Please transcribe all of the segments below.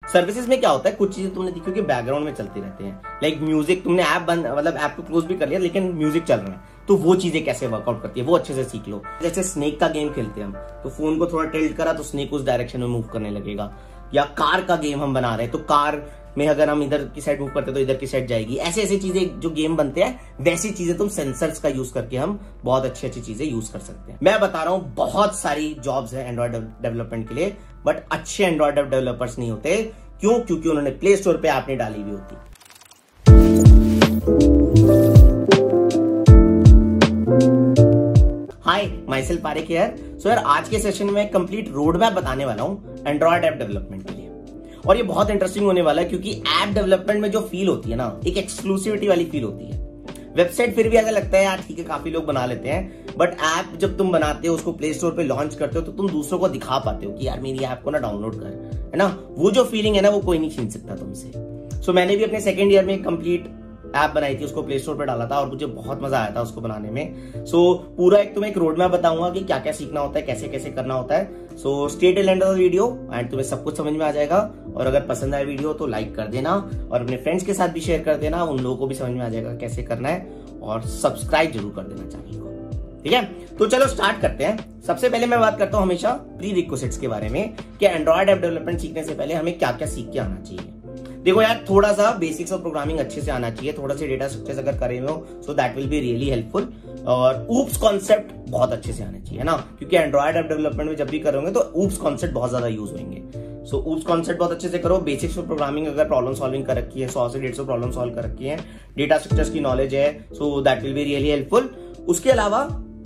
Services में क्या होता है, कुछ चीजें तुमने देखी कि बैकग्राउंड में चलती रहती हैं, लाइक म्यूजिक, तुमने ऐप बंद मतलब ऐप को क्लोज भी कर लिया लेकिन म्यूजिक चल रहा है, तो वो चीजें कैसे वर्कआउट करती है वो अच्छे से सीख लो। जैसे स्नेक का गेम खेलते हैं हम, तो फोन को थोड़ा टिल्ट करा तो स्नेक उस डायरेक्शन में मूव करने लगेगा। या कार का गेम हम बना रहे हैं तो कार में अगर हम इधर की साइड मूव करते हैं तो इधर की साइड जाएगी। ऐसे ऐसी चीजें जो गेम बनते हैं वैसी चीजें तुम सेंसर्स का यूज करके हम बहुत अच्छी अच्छी चीजें यूज कर सकते हैं। मैं बता रहा हूं बहुत सारी जॉब्स है एंड्रॉइड डेवलपमेंट के लिए, बट अच्छे एंड्रॉइड डेवलपर्स नहीं होते। क्यों? क्योंकि उन्होंने प्ले स्टोर पे ऐप नहीं डाली हुई होती। Hi, myself Parekh here. So यार आज के सेशन में कंप्लीट रोड मैप बताने वाला हूं एंड्रॉइड ऐप डेवलपमेंट के लिए, और ये बहुत इंटरेस्टिंग होने वाला है क्योंकि ऐप डेवलपमेंट में जो फील होती है ना, एक एक्सक्लूसिविटी वाली फील होती है। वेबसाइट फिर भी ऐसा लगता है यार ठीक है, काफी लोग बना लेते हैं, बट ऐप जब तुम बनाते हो, उसको प्ले स्टोर पे लॉन्च करते हो, तो तुम दूसरों को दिखा पाते हो कि यार मेरी ऐप को ना डाउनलोड कर, है ना। वो जो फीलिंग है ना वो कोई नहीं छीन सकता तुमसे। सो मैंने भी अपने सेकेंड ईयर में कंप्लीट ऐप बनाई थी, उसको प्ले स्टोर पे डाला था और मुझे बहुत मजा आया था उसको बनाने में। सो पूरा तुम्हें एक रोड मैप बताऊंगा कि क्या क्या सीखना होता है, कैसे कैसे करना होता है। So stay till end of the video and तुम्हें सब कुछ समझ में आ जाएगा। और अगर पसंद आए वीडियो तो लाइक कर देना और अपने फ्रेंड्स के साथ भी शेयर कर देना, उन लोगों को भी समझ में आ जाएगा कैसे करना है, और सब्सक्राइब जरूर कर देना चैनल को, ठीक है। तो चलो स्टार्ट करते हैं। सबसे पहले मैं बात करता हूं हमेशा प्री रिक्विजिट्स के बारे में कि एंड्रॉइड ऐप डेवलपमेंट सीखने से पहले हमें क्या क्या सीख के आना चाहिए। देखो यार, थोड़ा सा बेसिक्स ऑफ प्रोग्रामिंग अच्छे से आना चाहिए, थोड़ा सा डेटा स्ट्रक्चर्स अगर करे हो so that will be really helpful. और ऊप्स कॉन्सेप्ट बहुत अच्छे से आना चाहिए, है ना, क्योंकि एंड्रॉइड ऐप डेवलपमेंट में जब भी करोगे तो ऊप्स कॉन्सेप्ट बहुत ज्यादा यूज होंगे। सो ऊप्स कॉन्सेप्ट बहुत अच्छे से करो। बेसिक्स ऑफ प्रोग्रामिंग अगर प्रॉब्लम सॉल्विंग कर रखी है, 100 से 150 प्रॉब्लम सॉल्व कर रखी है, डेटा स्ट्रक्चर्स की नॉलेज है, so that will be really helpful. उसके अलावा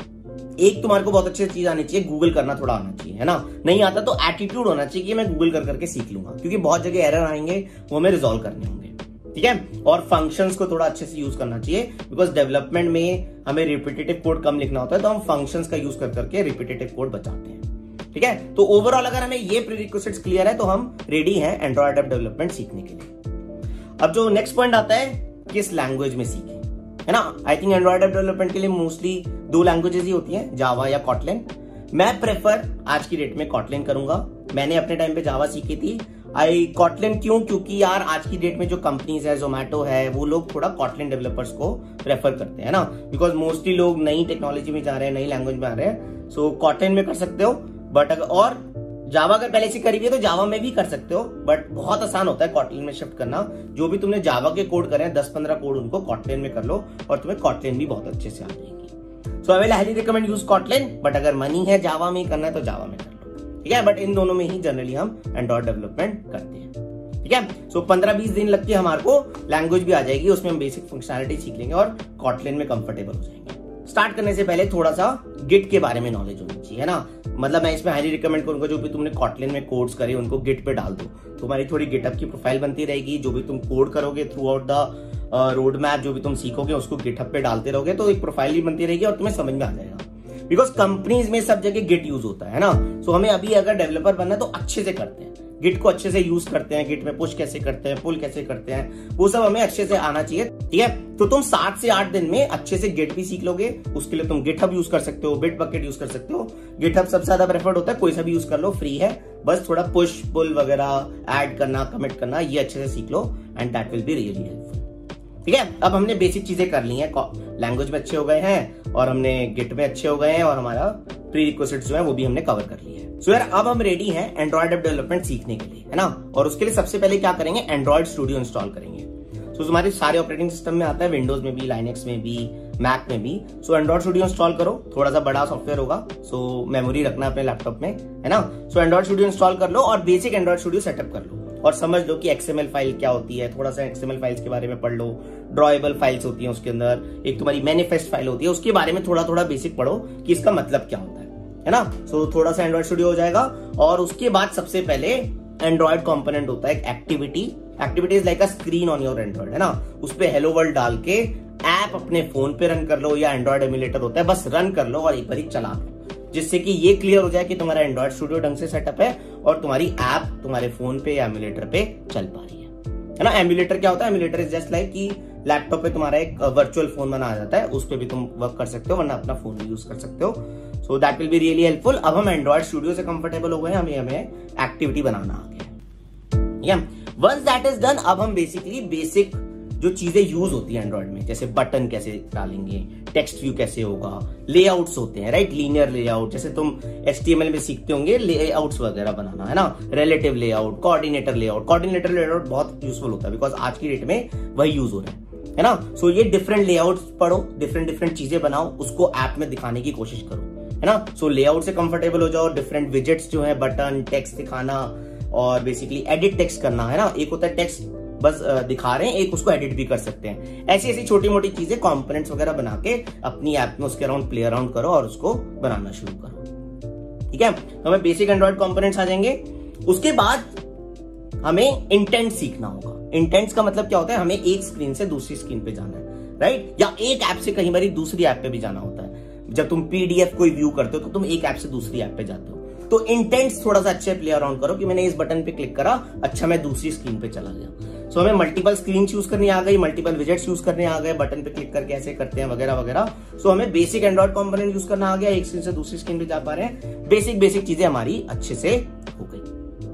एक तुम्हारे को बहुत अच्छी चीज आनी चाहिए, गूगल करना थोड़ा आना चाहिए, है ना। नहीं आता तो एटीट्यूड होना चाहिए कि मैं गूगल कर करके सीख लूंगा, क्योंकि बहुत जगह एरर आएंगे वो हमें रिजॉल्व करने होंगे, ठीक है। और फंक्शंस को थोड़ा अच्छे से यूज करना चाहिए, बिकॉज डेवलपमेंट में हमें रिपीटेटिव कोड कम लिखना होता है, तो हम फंक्शंस का यूज कर करके रिपीटेटिव कोड बचाते हैं, ठीक है। तो ओवरऑल अगर हमें ये प्रीरिक्विजिट्स क्लियर है तो हम रेडी हैं एंड्रॉइड ऐप डेवलपमेंट सीखने के लिए। अब जो नेक्स्ट पॉइंट आता है, किस लैंग्वेज में सीखें, है ना। I think Android app development के लिए मोस्टली 2 लैंग्वेजेस ही होती हैं, जावा या कॉटलिन। मैं प्रेफर आज की डेट में कॉटलिन करूंगा। मैंने अपने टाइम पे जावा सीखी थी। कॉटलिन क्यों? क्योंकि यार आज की डेट में जो कंपनीज है, जोमेटो है, वो लोग थोड़ा कॉटलिन डेवलपर्स को प्रेफर करते हैं ना, बिकॉज मोस्टली लोग नई टेक्नोलॉजी में जा रहे हैं, नई लैंग्वेज में आ रहे हैं। सो कॉटलिन में कर सकते हो, बट अगर और जावा अगर पहले से करी हुई है तो जावा में भी कर सकते हो, बट बहुत आसान होता है कॉटलिन में शिफ्ट करना। जो भी तुमने जावा के कोड करे हैं 10-15 कोड उनको कॉटलिन में कर लो और तुम्हें कॉटलिन भी बहुत अच्छे से आ जाएगी। So I will highly recommend use Kotlin, but अगर मनी है जावा में करना है तो जावा में कर लो, ठीक है। बट इन दोनों में ही जनरली हम एंड्रॉइड डेवलपमेंट करते हैं, ठीक है। सो 15-20 दिन लगती है हमारे को, लैंग्वेज भी आ जाएगी, उसमें हम बेसिक फंक्शनैलिटी सीख लेंगे और कॉटलिन में कंफर्टेबल हो जाएंगे। स्टार्ट करने से पहले थोड़ा सा गिट के बारे में नॉलेज होनी चाहिए, है ना। मतलब मैं इसमें हाईली रिकमेंड करूंगा जो भी तुमने कॉटलिन में कोड्स करे उनको गिट पे डाल दो, तुम्हारी थोड़ी गिटहब की प्रोफाइल बनती रहेगी। जो भी तुम कोड करोगे throughout the road map, जो भी तुम सीखोगे उसको गिटहब पे डालते रहोगे तो एक प्रोफाइल भी बनती रहेगी और तुम्हें समझ में आ जाएगा, बिकॉज कंपनीज में सब जगह गिट यूज होता है ना। सो हमें अभी अगर डेवलपर बनना है तो अच्छे से करते हैं, गिट को अच्छे से यूज करते हैं, गिट में पुश कैसे करते हैं, पुल कैसे करते हैं, वो सब हमें अच्छे से आना चाहिए, ठीक है। तो तुम 7 से 8 दिन में अच्छे से गिट भी सीख लोगे। उसके लिए तुम गिटहब यूज कर सकते हो, बिटबकेट यूज कर सकते हो। गिटहब सबसे ज्यादा प्रेफर्ड होता है, कोई सा भी यूज कर लो, फ्री है। बस थोड़ा पुश पुल वगैरह ऐड करना, कमिट करना, ये अच्छे से सीख लो and that will be really helpful, ठीक है। अब हमने बेसिक चीजें कर ली हैं, लैंग्वेज में अच्छे हो गए हैं और हमने गिट में अच्छे हो गए हैं और हमारा प्री रिक्विजिट्स जो है वो भी हमने कवर कर लिए हैं। सो यार अब हम रेडी हैं एंड्रॉइड ऐप डेवलपमेंट सीखने के लिए, है ना। और उसके लिए सबसे पहले क्या करेंगे, एंड्रॉइड स्टूडियो इंस्टॉल करेंगे। सो तुम्हारे सारे ऑपरेटिंग सिस्टम में आता है, विंडोज में भी, लाइनेक्स में भी, मैक में भी। सो एंड्रॉइड स्टूडियो इंस्टॉल करो, थोड़ा सा बड़ा सॉफ्टवेयर होगा, सो मेमोरी रखना अपने लैपटॉप में, है ना। सो एंड्रॉइड स्टूडियो इंस्टॉल कर लो और बेसिक एंड्रॉइड स्टूडियो सेटअप कर लो और समझ लो कि XML फाइल क्या होती है। थोड़ा सा XML फाइल्स के बारे में पढ़ लो, ड्रॉएबल फाइल्स होती हैं उसके अंदर, एक तुम्हारी मैनिफेस्ट फाइल होती है, उसके बारे में थोड़ा थोड़ा बेसिक पढ़ो कि इसका मतलब क्या होता है ना। सो थोड़ा सा एंड्रॉइड स्टूडियो हो जाएगा। और उसके बाद सबसे पहले एंड्रॉइड कंपोनेंट होता है एक activity is like a screen on your Android, है ना। उस पे हेलो वर्ल्ड डाल के ऐप अपने फोन पे रन कर लो, या एंड्रॉइड एमुलेटर होता है, बस रन कर लो और एक बार चला लो, जिससे कि ये क्लियर हो जाए कि तुम्हारा एंड्रॉइड स्टूडियो ढंग से सेटअप है और तुम्हारी ऐप तुम्हारे फोन पे या एमुलेटर पे चल पा रही है ना। एमुलेटर क्या होता है, एमुलेटर इज जस्ट लाइक कि लैपटॉप पे तुम्हारा एक वर्चुअल फोन बना आ जाता है, उस पे भी तुम वर्क कर सकते हो, वरना अपना फोन भी यूज कर सकते हो। So that will be really helpful. अब हम एंड्रॉइड स्टूडियो से कंफर्टेबल हो गए हैं, हमें एक्टिविटी बनाना आ गया। ठीक है। वंस दैट इज डन, अब हम बेसिकली बेसिक जो चीजें यूज होती है एंड्रॉइड में, जैसे बटन कैसे डालेंगे, टेक्स्ट व्यू कैसे होगा, लेआउट्स होते हैं, राइट, लीनियर लेआउट, जैसे तुम HTML में सीखते होंगे लेआउट्स वगैरह बनाना, है ना, relative layout, coordinator layout. Coordinator layout बहुत यूजफुल होता है बिकॉज आज की डेट में वही यूज हो रहा है ना। सो ये डिफरेंट लेआउट्स पढ़ो, डिफरेंट चीजें बनाओ, उसको ऐप में दिखाने की कोशिश करो, है ना। सो लेआउट से कंफर्टेबल हो जाओ, डिफरेंट विजेट्स जो है, बटन, टेक्स्ट दिखाना और बेसिकली एडिट टेक्स्ट करना, है ना। एक होता है टेक्स्ट बस दिखा रहे हैं, एक उसको एडिट भी कर सकते हैं। ऐसी ऐसी छोटी मोटी चीजें, कंपोनेंट्स वगैरह बना के अपनी ऐप में उसके अराउंड प्ले अराउंड करो और उसको बनाना शुरू करो, ठीक है। तो हमें बेसिक एंड्रॉइड कंपोनेंट्स आ जाएंगे। उसके बाद हमें इंटेंट सीखना होगा। इंटेंट्स का मतलब क्या होता है, हमें एक स्क्रीन से दूसरी स्क्रीन पे जाना है, राइट, या एक ऐप से कहीं बारी दूसरी ऐप पे भी जाना होता है। जब तुम PDF कोई व्यू करते हो तो तुम एक ऐप से दूसरी ऐप पे जाते हो, तो इंटेंट्स थोड़ा सा अच्छे प्ले अराउंड करो कि मैंने इस बटन पे क्लिक करा, अच्छा मैं दूसरी स्क्रीन पे चला गया। सो हमें मल्टीपल स्क्रीन यूज करनी आ गई, मल्टीपल विजेट्स यूज करने आ गए, बटन पे क्लिक करके ऐसे करते हैं वगैरह वगैरह। सो हमें बेसिक एंड्रॉइड कंपोनेंट यूज करना आ गया, एक स्क्रीन से दूसरी स्क्रीन पे जा पा रहे हैं, बेसिक चीजें हमारी अच्छे से हो गई,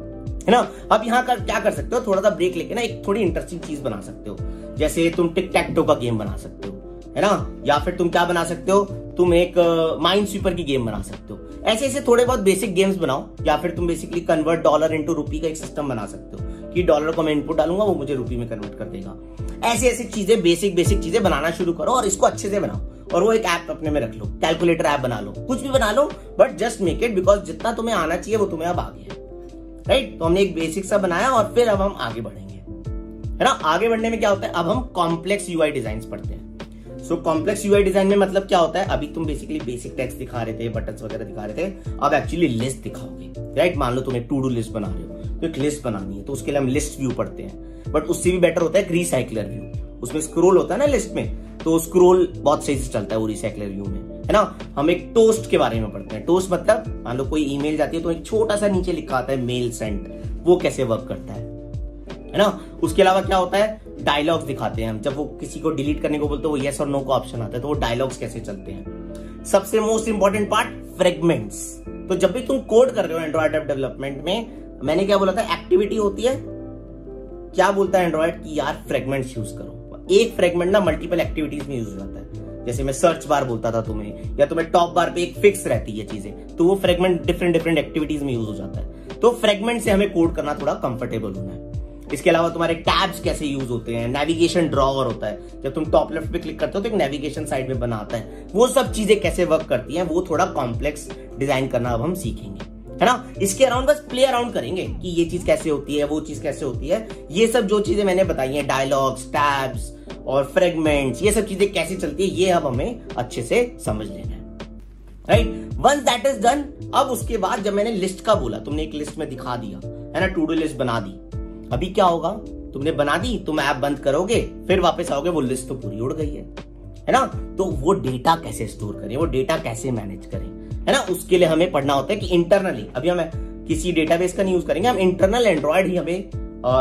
है ना। अब यहाँ का क्या कर सकते हो, थोड़ा सा ब्रेक लेके ना एक थोड़ी इंटरेस्टिंग चीज बना सकते हो, जैसे तुम टिक टैक टो का गेम बना सकते हो, है ना, या फिर तुम क्या बना सकते हो, तुम एक माइंड स्वीपर की गेम बना सकते हो। ऐसे ऐसे थोड़े बहुत बेसिक गेम्स बनाओ, या फिर तुम basically convert dollar into rupee का एक सिस्टम बना सकते हो कि डॉलर को मैं इनपुट डालूंगा, वो मुझे रुपी में कन्वर्ट कर देगा। ऐसी ऐसी चीजें, बेसिक चीजें बनाना शुरू करो और इसको अच्छे से बनाओ, और वो एक ऐप अपने में रख लो, कैलकुलेटर ऐप बना लो, कुछ भी बना लो, but just make it, because जितना तुम्हें आना चाहिए वो तुम्हें अब आ गया, राइट। तो हमने एक बेसिक सा बनाया और फिर अब हम आगे बढ़ेंगे, है ना। आगे बढ़ने में क्या होता है, अब हम कॉम्प्लेक्स UI डिजाइन पढ़ते हैं। सो कॉम्प्लेक्स UI डिजाइन में मतलब क्या होता है, अभी तुम बेसिकली बेसिक टेक्स्ट दिखा रहे थे, बटन्स वगैरह दिखा रहे थे, अब एक्चुअली लिस्ट दिखाओगे, राइट। मान लो तुम एक टू डू लिस्ट बना रहे हो, तो एक लिस्ट बनानी है, तो उसके लिए हम लिस्ट व्यू पढ़ते हैं, बट उससे भी बेटर होता है एक रिसाइक्लर व्यू। उसमें स्क्रोल होता है ना लिस्ट में, तो स्क्रोल बहुत सही से चलता है वो रिसाइक्लर व्यू में, है ना। हम एक टोस्ट के बारे में पढ़ते हैं। टोस्ट मतलब मान लो कोई ईमेल जाती है तो एक छोटा सा नीचे लिखा आता है मेल सेंड, वो कैसे वर्क करता है ना। उसके अलावा क्या होता है, डायलॉग्स दिखाते हैं हम, जब वो किसी को डिलीट करने को बोलते हैं, वो यस और नो का ऑप्शन आता है, तो वो डायलॉग्स कैसे चलते हैं। सबसे मोस्ट इंपॉर्टेंट पार्ट, फ्रेगमेंट्स। तो जब भी तुम कोड कर रहे हो एंड्रॉइड ऐप डेवलपमेंट में, मैंने क्या बोला था, एक्टिविटी होती है, क्या बोलता है एंड्रॉइड की यार फ्रेगमेंट्स यूज करो। एक फ्रेगमेंट ना मल्टीपल एक्टिविटीज में यूज हो जाता है, जैसे मैं सर्च बार बोलता था तुम्हें, या तुम्हें टॉप बार पे एक फिक्स रहती है चीजें, तो वो फ्रेगमेंट डिफरेंट एक्टिविटीज में यूज हो जाता है। तो फ्रेगमेंट से हमें कोड करना थोड़ा कंफर्टेबल होना है। इसके अलावा तुम्हारे टैब्स कैसे यूज होते हैं, नेविगेशन ड्रॉवर होता है, जब तुम टॉप लेफ्ट पे क्लिक करते हो तो एक नेविगेशन साइड में बना आता है, वो सब चीजें कैसे वर्क करती हैं, वो थोड़ा कॉम्प्लेक्स डिजाइन करना अब हम सीखेंगे, है ना। इसके अराउंड बस प्ले अराउंड करेंगे कि ये चीज कैसे होती है, वो चीज कैसे होती है, ये सब जो चीजें मैंने बताई हैं, डायलॉग्स, टैब्स और फ्रेगमेंट्स, ये सब चीजें कैसे चलती है, ये अब हमें अच्छे से समझ लेना है, right. Once that is done, अब उसके बाद जब मैंने लिस्ट का बोला, तुमने एक लिस्ट में दिखा दिया, है ना, टू डू लिस्ट बना दी, अभी क्या होगा, तुमने बना दी, तुम ऐप बंद करोगे, फिर वापस आओगे, वो लिस्ट तो पूरी उड़ गई है ना। तो वो डेटा कैसे स्टोर करें, वो डेटा कैसे मैनेज करें, है ना, उसके लिए हमें पढ़ना होता है कि इंटरनली, अभी हम किसी डेटाबेस का नहीं यूज करेंगे, हम इंटरनल एंड्रॉइड ही हमें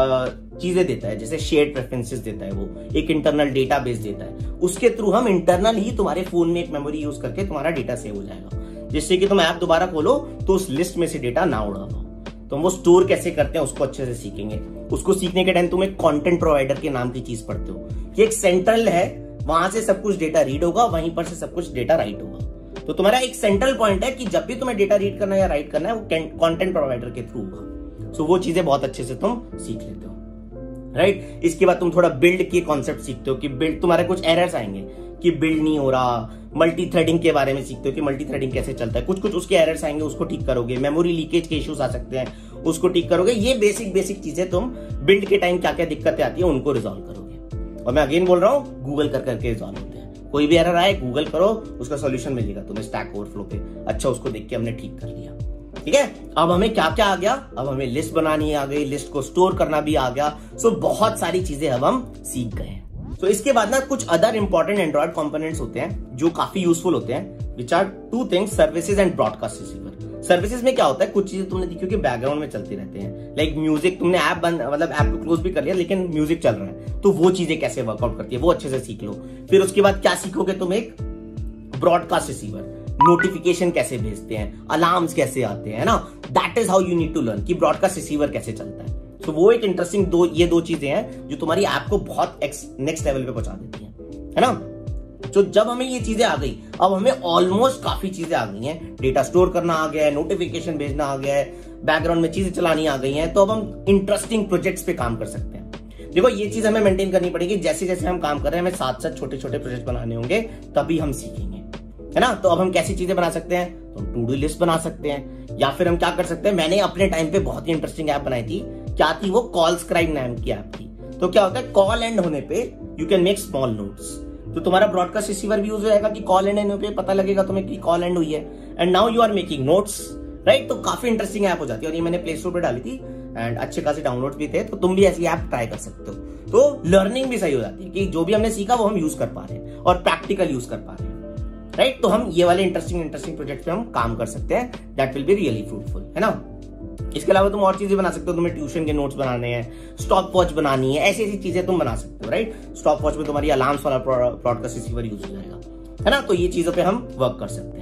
चीजें देता है, जैसे शेयर्ड प्रेफरेंसेस देता है, वो एक इंटरनल डेटाबेस देता है, उसके थ्रू हम इंटरनल ही तुम्हारे फोन में एक मेमोरी यूज करके तुम्हारा डेटा सेव हो जाएगा, जिससे कि तुम ऐप दोबारा खोलो तो उस लिस्ट में से डेटा ना उड़ा पाओ। तो हम वो स्टोर कैसे करते हैं उसको अच्छे से सीखेंगे। उसको सीखने के टाइम तुम एक कंटेंट प्रोवाइडर के नाम की चीज पढ़ते हो कि एक सेंट्रल है, वहां से सब कुछ डेटा रीड होगा, वहीं पर से सब कुछ डेटा राइट होगा। तो तुम्हारा एक सेंट्रल पॉइंट है कि जब भी तुम्हें डेटा रीड करना है या राइट करना है, वो कंटेंट प्रोवाइडर के थ्रू होगा। सो वो चीजें बहुत अच्छे से तुम सीख लेते हो, राइट। इसके बाद तुम थोड़ा बिल्ड के कॉन्सेप्ट सीखते हो कि बिल्ड, तुम्हारे कुछ एरर्स आएंगे कि बिल्ड नहीं हो रहा, मल्टी थ्रेडिंग के बारे में सीखते हो कि मल्टी थ्रेडिंग कैसे चलता है, कुछ उसके एरर्स आएंगे, उसको ठीक करोगे, मेमोरी लीकेज के इश्यूज आ सकते हैं, उसको ठीक करोगे। ये बेसिक चीजें तुम बिल्ड के टाइम क्या क्या दिक्कतें आती है उनको रिजॉल्व करोगे। और मैं अगेन बोल रहा हूँ, गूगल करके रिजॉल्व होते हैं। कोई भी एरर आए गूगल करो, उसका सोल्यूशन मिलेगा तुम्हें स्टैक ओवरफ्लो पे, अच्छा उसको देख के हमने ठीक कर लिया, ठीक है। अब हमें क्या क्या आ गया, अब हमें लिस्ट बनानी आ गई, लिस्ट को स्टोर करना भी आ गया। सो बहुत सारी चीजें अब हम सीख गए हैं। तो इसके बाद ना कुछ अदर इंपॉर्टेंट एंड्रॉइड कंपोनेंट्स होते हैं जो काफी यूजफुल होते हैं, which are two things, services and broadcast receiver. Services में क्या होता है, कुछ चीजें तुमने देखी कि बैकग्राउंड में चलती रहते हैं, लाइक म्यूजिक, तुमने ऐप बंद, मतलब ऐप को क्लोज भी कर लिया लेकिन म्यूजिक चल रहा है, तो वो चीजें कैसे वर्कआउट करती है वो अच्छे से सीख लो। फिर उसके बाद क्या सीखोगे तुम, एक ब्रॉडकास्ट रिसीवर, नोटिफिकेशन कैसे भेजते हैं, अलार्म्स कैसे आते हैं ना, that is how you need to learn कि ब्रॉडकास्ट रिसीवर कैसे चलता है। तो वो एक इंटरेस्टिंग ये दो चीजें हैं जो तुम्हारी ऐप को बहुत नेक्स्ट लेवल पे पहुंचा देती है ना। तो जब हमें ये चीजें आ गई, अब हमें ऑलमोस्ट काफी चीजें आ गई हैं, डेटा स्टोर करना आ गया है, नोटिफिकेशन भेजना आ गया है, बैकग्राउंड में चीजें चलानी आ गई हैं, तो अब हम इंटरेस्टिंग प्रोजेक्ट्स पे काम कर सकते हैं। देखो ये चीज हमें मेंटेन करनी पड़ेगी, जैसे जैसे हम काम कर रहे हैं हमें साथ साथ छोटे छोटे प्रोजेक्ट बनाने होंगे, तभी हम सीखेंगे, है ना। तो अब हम कैसी चीजें बना सकते हैं, तो हम टू डू लिस्ट बना सकते हैं, या फिर हम क्या कर सकते हैं, मैंने अपने टाइम पे बहुत ही इंटरेस्टिंग ऐप बनाई थी, क्या थी वो, कॉल स्क्राइब नाम की ऐप थी। तो क्या होता है, कॉल एंड होने पे you can make small notes, तो तुम्हारा ब्रॉडकास्ट रिसीवर भी यूज हो जाएगा कि कॉल एंड होने पे पता लगेगा तुम्हें कि कॉल एंड हुई है, and now you are making notes, right. तो काफी इंटरेस्टिंग ऐप हो जाती है, और ये मैंने प्ले स्टोर पे डाली थी एंड अच्छे खासे डाउनलोड भी थे, तो तुम भी ऐसी ऐप ट्राई कर सकते हो। तो लर्निंग भी सही हो जाती है कि जो भी हमने सीखा वो हम यूज कर पा रहे हैं और प्रैक्टिकल यूज कर पा रहे हैं, राइट। तो हम ये वाले इंटरेस्टिंग प्रोजेक्ट पे हम काम कर सकते हैं, that will be really fruitful, है ना। इसके अलावा तुम और चीजें बना सकते हो, तुम्हें ट्यूशन के नोट्स बनाने हैं, स्टॉप वॉच बनानी है, ऐसी ऐसी चीजें तुम बना सकते हो, राइट। स्टॉप वॉच में तुम्हारी अलार्म्स वाला ब्रॉडकास्ट रिसीवर यूज हो जाएगा, है ना। तो ये चीजों पे हम वर्क कर सकते हैं।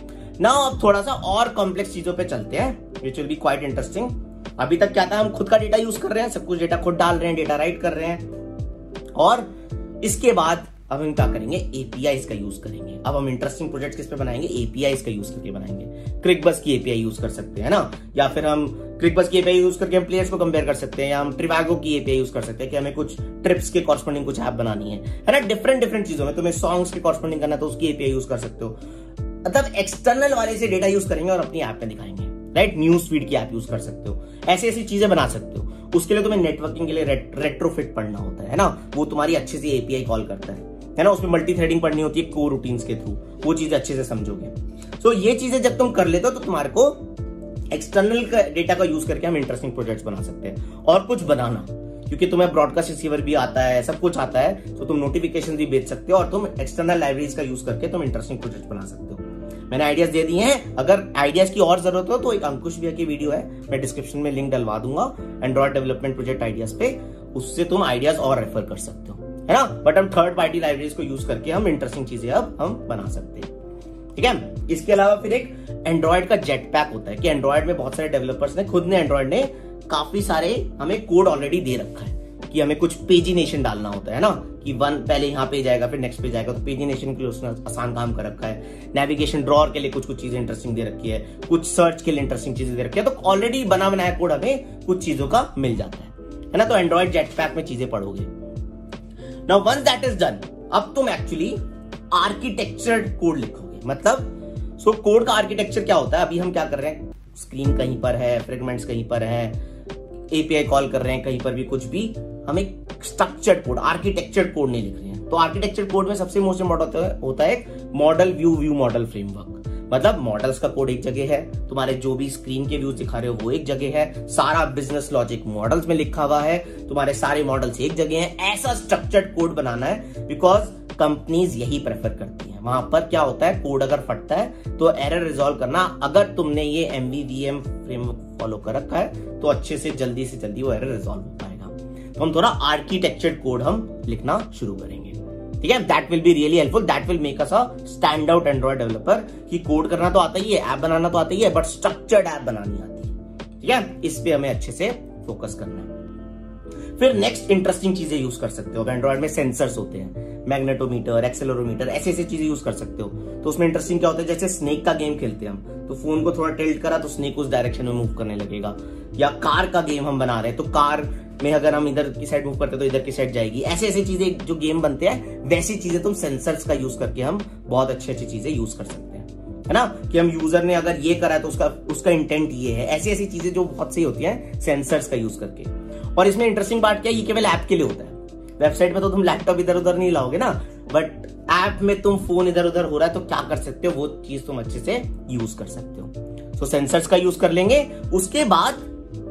नाउ अब थोड़ा सा और कॉम्प्लेक्स चीजों पे चलते हैं, which will be quite interesting. अभी तक क्या था, हम खुद का डेटा यूज कर रहे हैं, सब कुछ डेटा खुद डाल रहे हैं, डेटा राइट कर रहे हैं, और इसके बाद अब हम क्या करेंगे, एपीआईज का यूज करेंगे। अब हम इंटरेस्टिंग प्रोजेक्ट किस पे बनाएंगे, एपीआईज का यूज करके बनाएंगे। क्रिकबस की एपीआई यूज कर सकते हैं ना, या फिर हम क्रिकबस की एपीआई यूज करके हम प्लेयर्स को कंपेयर कर सकते हैं, या हम ट्रिवागो की एपीआई यूज कर सकते हैं कि हमें कुछ ट्रिप्स के कॉरस्पॉन्डिंग कुछ ऐप बनानी है ना। डिफरेंट चीजों में तुम्हें सॉन्ग्स के कॉरस्पॉन्डिंग करना है तो उसकी एपीआई यूज कर सकते हो। मतलब एक्सटर्नल वाले से डेटा यूज करेंगे और अपनी ऐप में दिखाएंगे, राइट। न्यूज फीड की ऐप यूज कर सकते हो, ऐसी ऐसी चीजें बना सकते हो। उसके लिए तुम्हें नेटवर्किंग के लिए रेट्रोफिट पढ़ना होता है ना, वो तुम्हारी अच्छे से एपीआई कॉल करता है ना। उसमें मल्टी थ्रेडिंग पढ़नी होती है को रूटीन्स के थ्रू, वो चीजें अच्छे से समझोगे। सो ये चीजें जब तुम कर लेते हो तो तुम्हारे को एक्सटर्नल डेटा का यूज करके हम इंटरेस्टिंग प्रोजेक्ट्स बना सकते हैं। और कुछ बनाना, क्योंकि तुम्हें ब्रॉडकास्ट रिसीवर भी आता है, सब कुछ आता है, तो तुम नोटिफिकेशन भी भेज सकते हो, और तुम एक्सटर्नल लाइब्रेरीज का यूज करके तुम इंटरेस्टिंग प्रोजेक्ट बना सकते हो। मैंने आइडियाज दे दिए हैं, अगर आइडियाज की और जरूरत हो तो एक अंकुश भैया की वीडियो है, मैं डिस्क्रिप्शन में लिंक डलवा दूंगा, एंड्रॉइड डेवलपमेंट प्रोजेक्ट आइडियाज पे, उससे तुम आइडियाज और रेफर कर सकते हो, है ना। बट हम थर्ड पार्टी लाइब्रेरीज को यूज करके हम इंटरेस्टिंग चीजें अब हम बना सकते हैं, ठीक है। इसके अलावा फिर एक एंड्रॉइड का जेट पैक होता है कि एंड्रॉइड में बहुत सारे डेवलपर्स ने खुद ने एंड्रॉइड ने काफी सारे हमें कोड ऑलरेडी दे रखा है कि हमें कुछ पेजिनेशन डालना होता है ना, कि वन पहले यहाँ पे जाएगा फिर नेक्स्ट पे जाएगा, तो पेजिनेशन के लिए उसने आसान काम कर रखा है। नेविगेशन ड्रॉअर के लिए कुछ चीजें इंटरेस्टिंग दे रखी है, कुछ सर्च के लिए इंटरेस्टिंग चीजें दे रखी है, तो ऑलरेडी बना बनाया कोड हमें कुछ चीजों का मिल जाता है ना। तो एंड्रॉइड जेट पैक में चीजें पढ़ोगे। Now once that is done, अब तुम एक्चुअली आर्किटेक्चर कोड लिखोगे। मतलब सो कोड का आर्किटेक्चर क्या होता है, अभी हम क्या कर रहे हैं, स्क्रीन कहीं पर है, फ्रेगमेंट्स कहीं पर है, एपीआई कॉल कर रहे हैं कहीं पर भी, कुछ भी, हम एक स्ट्रक्चर्ड कोड, आर्किटेक्चर कोड नहीं लिख रहे हैं। तो आर्किटेक्चर कोड में सबसे मोस्ट इंपॉर्टेंट होता है मॉडल व्यू मॉडल फ्रेमवर्क। मतलब मॉडल्स का कोड एक जगह है, तुम्हारे जो भी स्क्रीन के व्यूज दिखा रहे हो वो एक जगह है, सारा बिजनेस लॉजिक मॉडल्स में लिखा हुआ है, तुम्हारे सारे मॉडल्स एक जगह हैं। ऐसा स्ट्रक्चर्ड कोड बनाना है, बिकॉज कंपनीज यही प्रेफर करती हैं। वहां पर क्या होता है, कोड अगर फटता है तो एरर रिजॉल्व करना, अगर तुमने ये MVVM फ्रेमवर्क फॉलो कर रखा है तो अच्छे से जल्दी वो एरर रिजॉल्व हो पाएगा। तो हम थोड़ा आर्किटेक्चर्ड कोड हम लिखना शुरू करेंगे, ठीक है। That will be really helpful, that will make us a stand out Android developer, कि कोड करना तो आता ही है, ऐप बनाना तो आता ही है, बट स्ट्रक्चर्ड ऐप बनानी आती है, ठीक है। इस पे हमें अच्छे से फोकस करना है। फिर नेक्स्ट इंटरेस्टिंग चीजें यूज कर सकते हो। एंड्रॉइड में सेंसर्स होते हैं, मैग्नेटोमीटर, एक्सेलरोमीटर, ऐसी ऐसी चीजें यूज कर सकते हो। तो उसमें इंटरेस्टिंग क्या होता है, जैसे स्नेक का गेम खेलते हैं हम, तो फोन को थोड़ा टिल्ट करा तो स्नेक उस डायरेक्शन में मूव करने लगेगा। या कार का गेम हम बना रहे हैं तो कार में अगर हम इधर की साइड मूव करते हैं तो इधर की साइड जाएगी। ऐसे ऐसी चीजें जो गेम बनते हैं, वैसी चीजें तुम सेंसर्स का यूज करके हम बहुत अच्छी चीजें यूज कर सकते हैं, है ना। कि हम यूजर ने अगर ये करा है तो उसका इंटेंट ये है। ऐसी ऐसी चीजें जो बहुत सही होती है सेंसर्स का यूज करके। और इसमें इंटरेस्टिंग पार्ट क्या है, ये केवल ऐप के लिए होता है। वेबसाइट में तो तुम लैपटॉप इधर उधर नहीं लाओगे ना, बट ऐप में तुम फोन इधर उधर हो रहा है तो क्या कर सकते हो, वो चीज तुम अच्छे से यूज कर सकते हो। तो सेंसर्स का यूज कर लेंगे। उसके बाद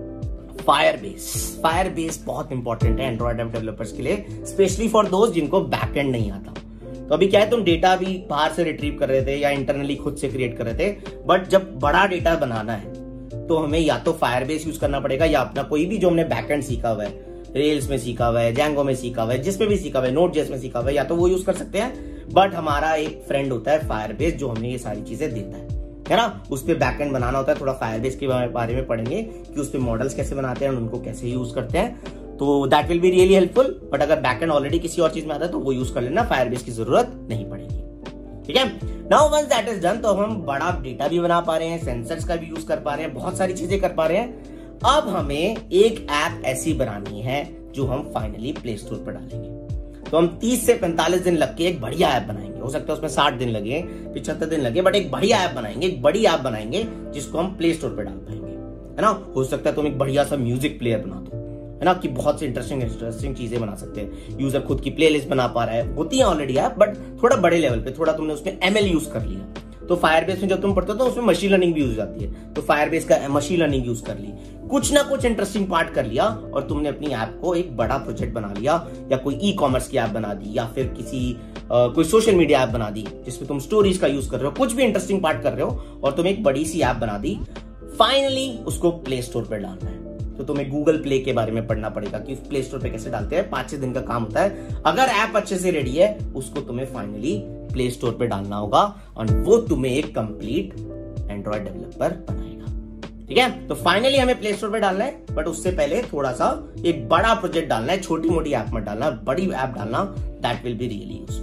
फायरबेस बहुत इंपॉर्टेंट है एंड्रॉइड ऐप डेवलपर्स के लिए, स्पेशली फॉर दोस्त जिनको बैकएंड नहीं आता। तो अभी क्या है, तुम डेटा भी बाहर से रिट्रीव कर रहे थे या इंटरनली खुद से क्रिएट कर रहे थे, बट जब बड़ा डेटा बनाना है तो हमें या तो फायरबेस यूज करना पड़ेगा या अपना कोई भी जो हमने बैकएंड सीखा हुआ है, रेल्स में सीखा हुआ है, जैंगो में सीखा हुआ है, जिसमें भी सीखा हुआ है, नोड.js में सीखा हुआ है, या तो वो यूज कर सकते हैं। बट हमारा एक फ्रेंड होता है फायरबेस जो हमें ये सारी चीजें देता है है ना, उस पर बैकएंड बनाना होता है। थोड़ा फायरबेस के बारे में पढ़ेंगे कि उस पर मॉडल्स कैसे बनाते हैं, उनको कैसे यूज करते हैं, तो that will be really helpful. But अगर बैकएंड ऑलरेडी किसी और चीज में आता है तो वो यूज कर लेना, फायरबेस की जरूरत नहीं पड़ेगी। ठीक है, now once that is done, तो हम बड़ा डेटा भी बना पा रहे हैं, सेंसर्स का भी यूज कर पा रहे हैं, बहुत सारी चीजें कर पा रहे हैं। अब हमें एक ऐप ऐसी बनानी है जो हम फाइनली प्ले स्टोर पर डालेंगे। तो हम 30 से 45 दिन लग के एक बढ़िया ऐप बनाएंगे। हो सकता है उसमें 60 दिन लगे, 75 दिन लगे, बट एक बढ़िया ऐप बनाएंगे, एक बड़ी ऐप बनाएंगे जिसको हम प्ले स्टोर पर डाल पाएंगे, है ना। हो सकता है तुम एक बढ़िया सा म्यूजिक प्लेयर बना दो, है ना, कि बहुत सी इंटरेस्टिंग चीजें बना सकते हैं। यूजर खुद की प्लेलिस्ट बना पा रहा है, होती है ऑलरेडी ऐप, बट थोड़ा बड़े लेवल पे, थोड़ा तुमने उसमें ML यूज कर लिया। तो फायरबेस में जब तुम पढ़ते हो तो उसमें मशीन लर्निंग भी यूज हो जाती है, तो फायरबेस का मशीन लर्निंग यूज कर ली, कुछ ना कुछ इंटरेस्टिंग पार्ट कर लिया और तुमने अपनी ऐप को एक बड़ा प्रोजेक्ट बना लिया, या कोई ई-कॉमर्स की ऐप बना दी, या फिर किसी कोई सोशल मीडिया ऐप बना दी जिसमें तुम स्टोरीज का यूज कर रहे हो, कुछ भी इंटरेस्टिंग पार्ट कर रहे हो और तुम एक बड़ी सी ऐप बना दी। फाइनली उसको प्ले स्टोर पर डालना है, तो तुम्हें गूगल प्ले के बारे में पढ़ना पड़ेगा कि प्ले स्टोर पे कैसे डालते हैं। 5-6 दिन का काम होता है। अगर ऐप अच्छे से रेडी है उसको तुम्हें फाइनली प्ले स्टोर पे डालना होगा और वो तुम्हें एक कंप्लीट एंड्रॉइड डेवलपर बनाएगा। ठीक है, तो फाइनली हमें प्ले स्टोर पे डालना है, बट उससे पहले थोड़ा सा एक बड़ा प्रोजेक्ट डालना है। छोटी मोटी ऐप मत डालना, बड़ी ऐप डालना, that will be really useful.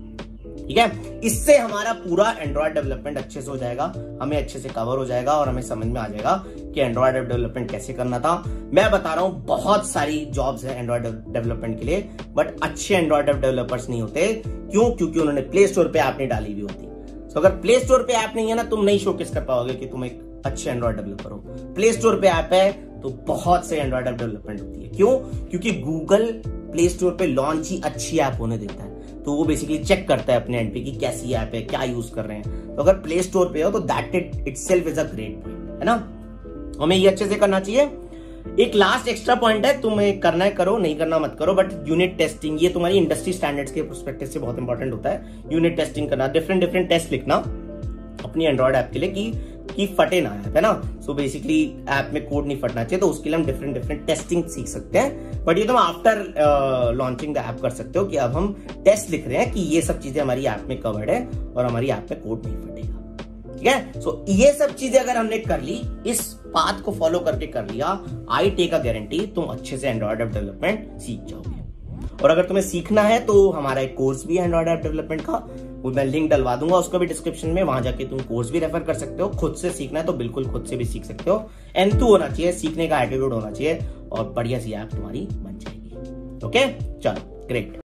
ठीक है, इससे हमारा पूरा एंड्रॉइड डेवलपमेंट अच्छे से हो जाएगा, हमें अच्छे से कवर हो जाएगा और हमें समझ में आ जाएगा कि एंड्रॉइड डेवलपमेंट कैसे करना था। मैं बता रहा हूं बहुत सारी जॉब्स हैं एंड्रॉइड डेवलपमेंट के लिए, बट अच्छे एंड्रॉइड डेवलपर्स नहीं होते। क्यों? क्योंकि उन्होंने प्ले स्टोर पे ऐप नहीं डाली हुई होती। तो अगर प्ले स्टोर पे ऐप नहीं है ना, तुम नहीं शोकेस कर पाओगे कि तुम एक अच्छे एंड्रॉइड डेवलपर हो। प्ले स्टोर पे ऐप है तो बहुत से एंड्रॉइड डेवलपमेंट होती है। क्यों? क्योंकि गूगल प्ले स्टोर पे लॉन्च ही अच्छी ऐप होने देता है, तो वो बेसिकली चेक करता है अपने एंड पे कि कैसी ऐप है, क्या यूज कर रहे हैं। तो अगर प्ले स्टोर पे हो तो that itself is a great point, है ना। हमें ये अच्छे से करना चाहिए। एक लास्ट एक्स्ट्रा पॉइंट है, तुम्हें करना है करो, नहीं करना मत करो, बट यूनिट टेस्टिंग ये तुम्हारी इंडस्ट्री स्टैंडर्ड्स के पर्सपेक्टिव से बहुत इंपॉर्टेंट होता है। यूनिट टेस्टिंग करना, डिफरेंट टेस्ट लिखना अपनी एंड्रॉइड ऐप के लिए कि फटे ना ऐप, है ना। सो बेसिकली ऐप में कोड नहीं फटना चाहिए, तो उसके लिए हम डिफरेंट टेस्टिंग सीख सकते हैं। बट ये तुम आफ्टर लॉन्चिंग द ऐप कर सकते हो कि अब हम टेस्ट लिख रहे हैं कि ये सब चीजें हमारी ऐप में कवर्ड है और हमारी ऐप में कोड नहीं फटेगा। ठीक है, सो ये सब चीजें अगर हमने कर ली, इस पाथ को फॉलो करके कर लिया, आई टेक अ गारंटी तुम अच्छे से एंड्रॉइड ऐप डेवलपमेंट सीख जाओगे। और अगर तुम्हें सीखना है तो हमारा एक कोर्स भी है एंड्रॉइड ऐप डेवलपमेंट का, वो मैं लिंक डलवा दूंगा उसको भी डिस्क्रिप्शन में, वहां जाके तुम कोर्स भी रेफर कर सकते हो। खुद से सीखना है तो बिल्कुल खुद से भी सीख सकते हो। एंथू होना चाहिए, सीखने का एटीट्यूड होना चाहिए और बढ़िया सी ऐप तुम्हारी बन जाएगी। ओके, चलो ग्रेट।